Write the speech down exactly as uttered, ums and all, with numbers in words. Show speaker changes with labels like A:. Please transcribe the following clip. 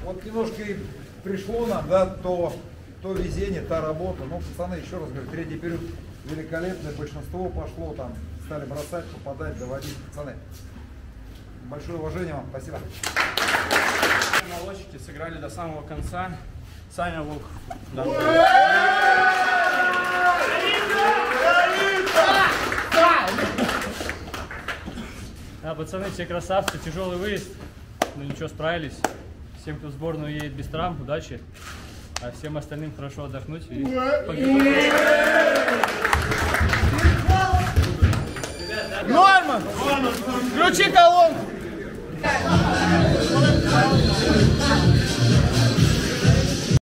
A: Вот немножко и пришло нам, да, то, то везение, та работа. Ну, пацаны, еще раз говорю, третий период великолепный, большинство пошло там, стали бросать, попадать, доводить. Пацаны, большое уважение вам, спасибо.
B: Молодчики сыграли до самого конца. Саня Волк. Да. Да, пацаны, все красавцы, тяжелый выезд, но ничего, справились. Всем, кто в сборную едет без травм, удачи, а всем остальным хорошо отдохнуть и погибать. Норма! Включи колонку!